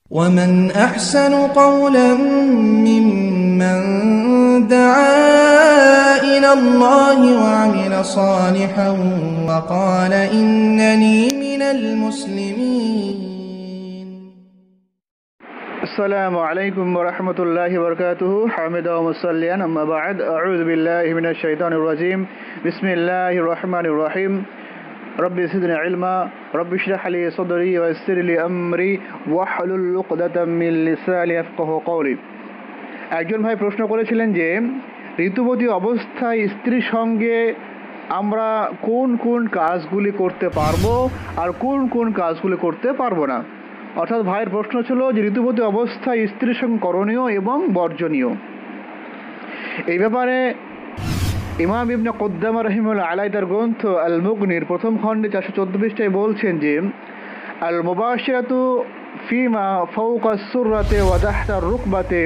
ومن أحسن قولا ممن دعا إلى الله وعمل صالحا وقال إنني من المسلمين. السلام عليكم ورحمة الله وبركاته. حامدا ومصليا أما بعد، أعوذ بالله من الشيطان الرجيم. بسم الله الرحمن الرحيم. ربي زدني علما ربي اشرح لي صدري ويسر لي أمري واحلل عقدة من لساني يفقهوا قولي. একজন ভাই প্রশ্ন করেছিলেন যে ঋতুবতী অবস্থায় স্ত্রীর সঙ্গে আমরা কোন কোন কাজগুলি করতে পারবো আর কোন কোন কাজগুলি করতে পারবো না। অর্থাৎ ভাইয়ের প্রশ্ন ছিল যে ঋতুবতী অবস্থায় স্ত্রীর সঙ্গে করণীয় এবং বর্জনীয়। এই ব্যাপারে ইমাম ইবনে কুদ্দামা রাহিমাহুল্লাহ আলাইহি তার গ্রন্থ আল মুগনির প্রথম খণ্ডে 414 পৃষ্ঠায় বলছেন যে আল মুবাশিরাতু ফিমা ফাওকা সুররাতে ওয়া তাহতা রুকবাতে,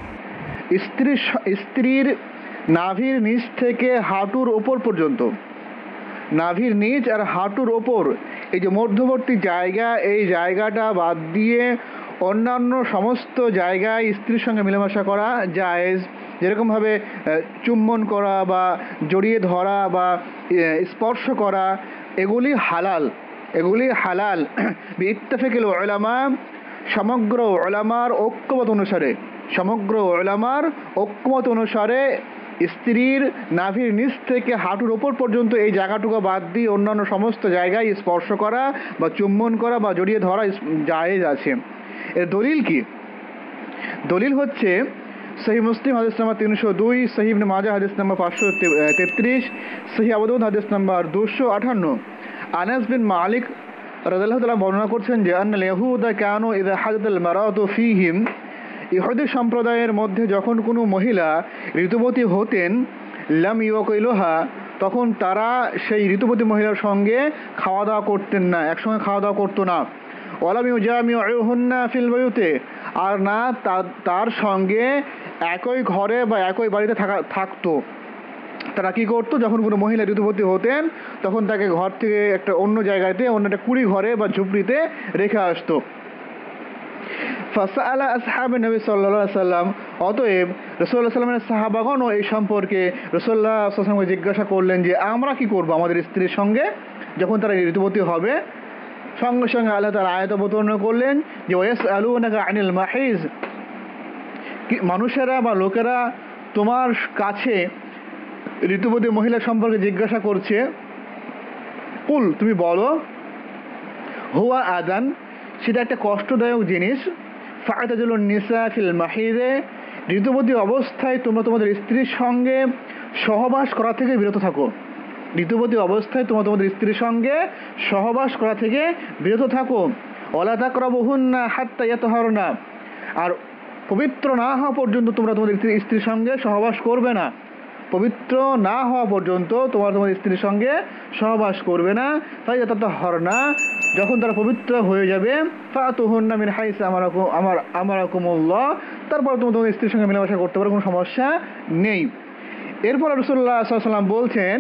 স্ত্রীর নাভির নিচ থেকে হাঁটুর ওপর পর্যন্ত, নাভির নিচ আর হাঁটুর ওপর এই যে মধ্যবর্তী জায়গা, এই জায়গাটা বাদ দিয়ে অন্যান্য সমস্ত জায়গায় স্ত্রীর সঙ্গে মেলামেশা করা জায়েজ। যেরকমভাবে চুম্বন করা বা জড়িয়ে ধরা বা স্পর্শ করা, এগুলি হালাল, এগুলি হালাল বিত্তেফাকিল উলামা, সমগ্র উলামার ঐক্যমত অনুসারে, সমগ্র উলামার ঐক্যমত অনুসারে স্ত্রীর নাভির নিচ থেকে হাঁটুর ওপর পর্যন্ত এই জায়গাটুকু বাদ দিয়ে অন্যান্য সমস্ত জায়গায় স্পর্শ করা বা চুম্বন করা বা জড়িয়ে ধরা জায়েজ আছে। এর দলিল কি? দলিল হচ্ছে সহিহ মুসলিম হাদিস নাম্বার 302, সহিহ ইবনে মাজাহ হাদিস নাম্বার 533, সহিহ আবু দাউদ হাদিস নাম্বার 258। আনাস বিন মালিক রাদিয়াল্লাহু তাআলা বর্ণনা করছেন যে আন্নাল ইয়াহুদা কানু ইযা হাদাল মারাতু ফীহিম, ইহুদি সম্প্রদায়ের মধ্যে যখন কোনো মহিলা ঋতুবতী হতেন, লাম ইউকিলুহা, তখন তারা সেই ঋতুবতী মহিলার সঙ্গে খাওয়া দাওয়া করতেন না, একসঙ্গে খাওয়া দাওয়া করতো না। ওয়ালাম ইউজামিউহুন্না ফিল বায়ুতে, আর না তার সঙ্গে একই ঘরে বা একই বাড়িতে থাকতো। তারা কি করতো, যখন কোনো মহিলা ঋতুবতী হতেন তখন তাকে ঘর থেকে একটা অন্য জায়গাতে, অন্য একটা কুড়ি ঘরে বা ঝুপড়িতে রেখে আসতো। ফাসাআলা আসহাবে নবী সাল্লাল্লাহু আলাইহি সাল্লাম, অতএব রাসূলুল্লাহ সাল্লাল্লাহু আলাইহি ওয়াসাল্লামের সাহাবাগণও এই সম্পর্কে রাসূলুল্লাহ সাল্লাল্লাহু আলাইহি ওয়াসাল্লামকে জিজ্ঞাসা করলেন যে আমরা কি করব আমাদের স্ত্রীর সঙ্গে যখন তারা ঋতুবতী হবে। সঙ্গে সঙ্গে আল্লাহ তাআলা আয়াত অবতীর্ণ করলেন যে ওয়াসআলুনাকা আনিল মাহিজ, মানুষেরা বা লোকেরা তোমার কাছে ঋতুবতী মহিলা সম্পর্কে জিজ্ঞাসা করছে, কুল, তুমি বলো, হুয়া আযান, সেটা একটা কষ্টদায়ক জিনিস, ফাতাজুলুন নিসা ফিল মাহিদে, ঋতুবতী অবস্থায় তোমরা তোমাদের স্ত্রীর সঙ্গে সহবাস করা থেকে বিরত থাকো। ঋতুবতী অবস্থায় তোমরা তোমাদের স্ত্রীর সঙ্গে সহবাস করা থেকে বিরত থাকো। ওয়ালা তাকরাবুহুন্না হাত্তা ইয়াতহারনা, আর পবিত্র না হওয়া পর্যন্ত তোমরা তোমাদের স্ত্রীর সঙ্গে সহবাস করবে না। পবিত্র না হওয়া পর্যন্ত তোমরা তোমাদের স্ত্রীর সঙ্গে সহবাস করবে না। তাই ইয়াতাতাহহারনা, যখন তারা পবিত্র হয়ে যাবে, ফাতুহুন্না মিন হাইসু আমারাকুমুল্লাহ, তারপর তোমরা তোমাদের স্ত্রীর সঙ্গে মেলামেশা করতে পারো, কোনো সমস্যা নেই। এরপর রাসূলুল্লাহ সাল্লাল্লাহু আলাইহি ওয়াসাল্লাম বলছেন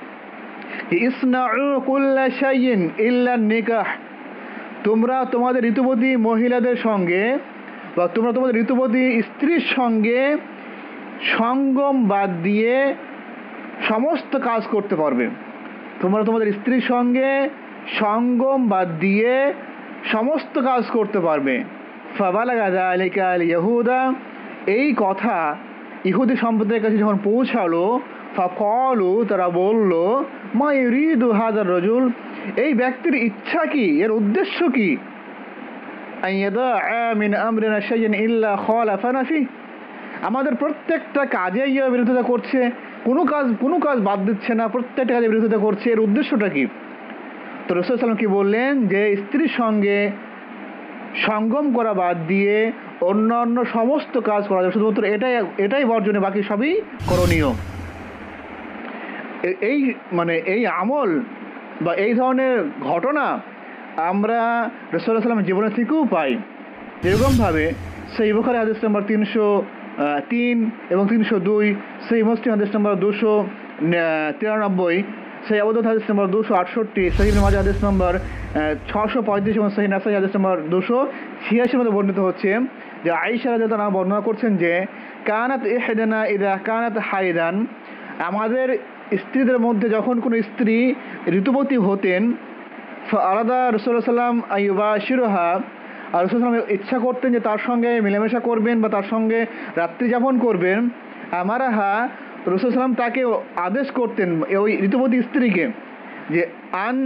ইসনাউ কুল্লা শাইইন ইল্লা নিকাহ, তোমরা তোমাদের ঋতুবতী মহিলাদের সঙ্গে বা তোমরা তোমাদের ঋতুবতী স্ত্রীর সঙ্গে সঙ্গম বাদ দিয়ে সমস্ত কাজ করতে পারবে। তোমরা তোমাদের স্ত্রীর সঙ্গে সঙ্গম বাদ দিয়ে সমস্ত কাজ করতে পারবে। ফাবালাগা যালিকা আল ইয়াহুদা, এই কথা ইহুদি সম্প্রদায়ের কাছে যখন পৌঁছালো, ফাকালু, তারা বলল, মা ইউরিদু হাযার রাজুল, এই ব্যক্তির ইচ্ছা কি, এর উদ্দেশ্য কি, আইয়াদা মিন আমরিনা শাইইন ইল্লা খালাফানা ফি, আমাদের প্রত্যেকটা কাজেই বিরোধিতা করছে, কোনো কাজ বাদ দিচ্ছে না, প্রত্যেকটা কাজে বিরোধিতা করছে, এর উদ্দেশ্যটা কি? তো রাসূল সাল্লাল্লাহু আলাইহি ওয়াসাল্লাম কি বললেন যে স্ত্রীর সঙ্গে সঙ্গম করা বাদ দিয়ে অন্যান্য সমস্ত কাজ করা যাবে, শুধুমাত্র এটাই বর্জনীয়, বাকি সবই করণীয়। এই আমল বা এই ধরনের ঘটনা আমরা রাসূলুল্লাহ সাল্লাল্লাহু আলাইহি ওয়াসাল্লামের জীবনে থেকেও পাই। যেরকমভাবে সহিহ বুখারী হাদিস নাম্বার 303 এবং 302, সহিহ মুসলিম হাদিস নাম্বার 293, সহিহ আবু দাউদ হাদিস নম্বর 268, সহিহ ইবনে মাজাহ হাদিস নম্বর 635 এবং সহিহ নাসাই হাদিস নম্বর 286 মধ্যে বর্ণিত হচ্ছে যে আয়েশা রাদিয়াল্লাহু আনহা বর্ণনা করছেন যে কানাত ইহদানা ইযা কানাত হাইদান, আমাদের স্ত্রীদের মধ্যে যখন কোনো স্ত্রী ঋতুবতী হতেন, আলাদা রাসূলুল্লাহ সাল্লাম আইয়ুবাশিরুহা, আর রাসূলুল্লাহ সাল্লাম ইচ্ছা করতেন যে তার সঙ্গে মিলেমিশা করবেন বা তার সঙ্গে রাত্রি যাপন করবেন, আমারাহা রাসূলুল্লাহ সাল্লাম তাকে আদেশ করতেন ওই ঋতুবতী স্ত্রীকে যে আন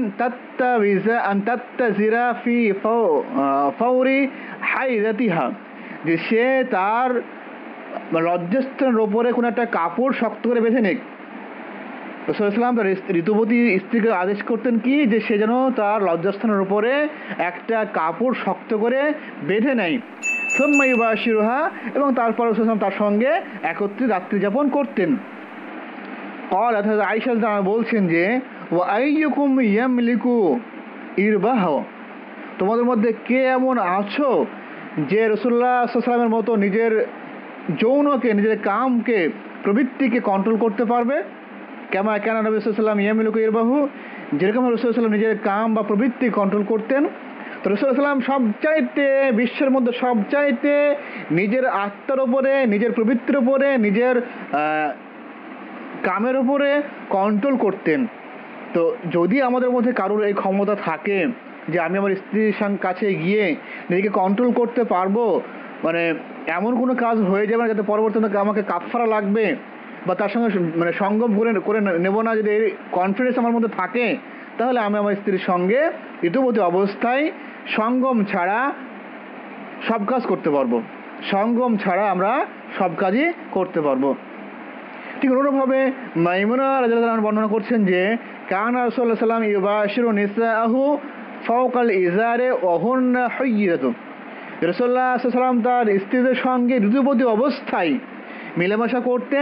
তাত্তাজিরা ফি ফাওরি হাইদাতিহা, যে সে তার লজ্জাস্থানের ওপরে কোনো একটা কাপড় শক্ত করে বেঁধে নেক। রাসূলুল্লাহ সাল্লাম তার ঋতুবতী স্ত্রীকে আদেশ করতেন কি যে সে যেন তার লজ্জাস্থানের উপরে একটা কাপড় শক্ত করে বেঁধে নেয়। সুম্মা ইউবাশিরুহা, এবং তারপর রাসূলুল্লাহ সাল্লাম তার সঙ্গে একত্রে রাত্রি যাপন করতেন। ক্বালাত, আয়েশা বলছেন যে ওয়া আইয়ুকুম ইয়ামলিকু ইরবাহ, তোমাদের মধ্যে কে এমন আছো যে রাসূলুল্লাহ সাল্লাল্লাহু আলাইহি ওয়াসাল্লামের মতো নিজের যৌনকে, নিজের কামকে, প্রবৃত্তিকে কন্ট্রোল করতে পারবে। কেমা কেন নবী সাল্লাল্লাহু আলাইহি ওয়াসাল্লাম ইয়ামলিকু ইরবাহু, যেরকম রাসূলুল্লাহ সাল্লাল্লাহু আলাইহি ওয়াসাল্লাম নিজের কাম বা প্রবৃত্তি কন্ট্রোল করতেন, তো রাসূলুল্লাহ সাল্লাল্লাহু আলাইহি ওয়াসাল্লাম সবচাইতে, বিশ্বের মধ্যে সবচাইতে নিজের আত্মার উপরে, নিজের প্রবৃত্তির উপরে, নিজের কামের উপরে কন্ট্রোল করতেন। তো যদি আমাদের মধ্যে কারোর এই ক্ষমতা থাকে যে আমি আমার স্ত্রীর কাছে গিয়ে নিজেকে কন্ট্রোল করতে পারবো, মানে এমন কোনো কাজ হয়ে যাবে না যাতে পরবর্তীতে আমাকে কাফফারা লাগবে বা তার সঙ্গে মানে সঙ্গম করে নেব না, যদি এই কনফিডেন্স আমার মধ্যে থাকে, তাহলে আমি আমার স্ত্রীর সঙ্গে ঋতুবতী অবস্থায় সঙ্গম ছাড়া সব কাজ করতে পারবো। সঙ্গম ছাড়া আমরা সব কাজই করতে পারবো। ঠিক অনুরূপভাবে মাইমুনা রাদিয়াল্লাহু আনহা বর্ণনা করছেন যে কানা রাসূলুল্লাহ সাল্লাল্লাহু আলাইহি ওয়াসাল্লাম ইউবাশিরু নিসাআহু ফাওকাল ইজারে ওয়া হুন্না হাইয়্যাতু, রাসূলুল্লাহ সাল্লাল্লাহু আলাইহি ওয়াসাল্লাম তার স্ত্রীদের সঙ্গে ঋতুবতী অবস্থায় মিলেমিশা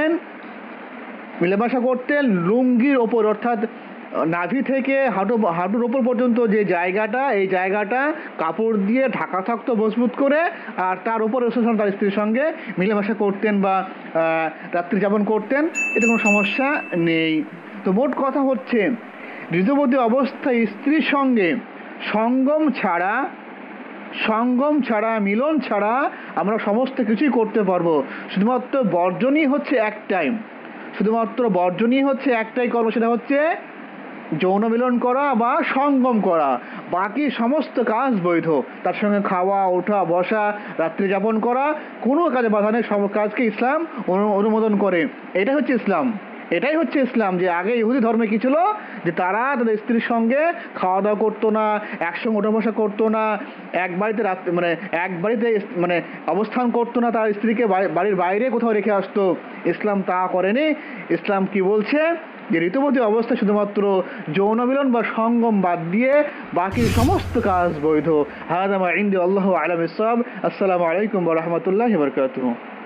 করতেন লুঙ্গির ওপর, অর্থাৎ নাভি থেকে হাঁটুর ওপর পর্যন্ত যে জায়গাটা, এই জায়গাটা কাপড় দিয়ে ঢাকা থাকতো মজবুত করে, আর তার উপর রাসূলুল্লাহ সাল্লাল্লাহু আলাইহি ওয়াসাল্লাম তার স্ত্রীর সঙ্গে মিলেমিশা করতেন বা রাত্রি যাপন করতেন, এতে কোনো সমস্যা নেই। তো মোট কথা হচ্ছে ঋতুবতী অবস্থায় স্ত্রীর সঙ্গে সঙ্গম ছাড়া, মিলন ছাড়া আমরা সমস্ত কিছুই করতে পারবো। শুধুমাত্র বর্জনই হচ্ছে একটাই কর্ম, সেটা হচ্ছে যৌন মিলন করা বা সঙ্গম করা। বাকি সমস্ত কাজ বৈধ, তার সঙ্গে খাওয়া, ওঠা, বসা, রাত্রি যাপন করা, কোনো কাজে বাধা নেই, সব কাজকে ইসলাম অনুমোদন করে। এটাই হচ্ছে ইসলাম। যে আগে ইহুদি ধর্মে কি ছিল, যে তারা তাদের স্ত্রীর সঙ্গে খাওয়া দাওয়া করতো না, একসঙ্গে ওঠা বসা করতো না, এক বাড়িতে অবস্থান করতো না, তার স্ত্রীকে বাড়ির বাইরে কোথাও রেখে আসতো। ইসলাম তা করেনি। ইসলাম কি বলছে, যে ঋতুবতী অবস্থায় শুধুমাত্র যৌন মিলন বা সঙ্গম বাদ দিয়ে বাকি সমস্ত কাজ বৈধ। হাযা মা ইনদি, আল্লাহু আ'লাম বিস-সাওয়াব। আসসালামু আলাইকুম ওয়া রাহমাতুল্লাহি ওয়া বারাকাতুহু।